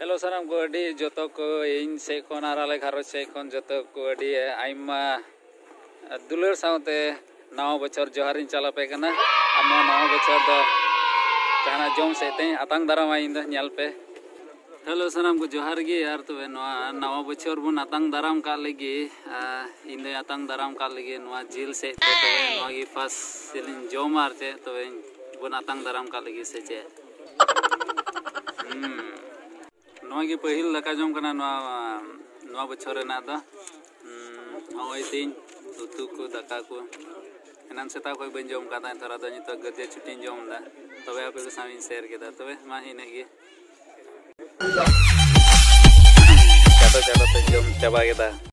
Hello साराम को अडी जोतो को इन से कोन आराले घारो से कोन जोतो को अडी आइमा दुलर साउते नाव बचर जोहारिन चला पे कना आमा नाव बचर दो जाना जोम से ते अतंग दाराम इन द न्याल पे हेलो साराम को जोहार गी यार तो नाव बचर बुन अतंग दाराम का लगी इन द अतंग दाराम का लगी नवा जिल से तो नवा की फस सिलिन जोम आरते तो बुन अतंग दाराम का लगी से चे नोगी पहिल लका जम कना नवा बछर ना द होय तीन उतु को दका को एनान सेता कोई बन जम काता थोड़ा द नित गते छुट्टी जम दा तबे आपे को सामिन शेयर केदा तबे मा हिने गे चलो चलो तो जम चाबा केदा।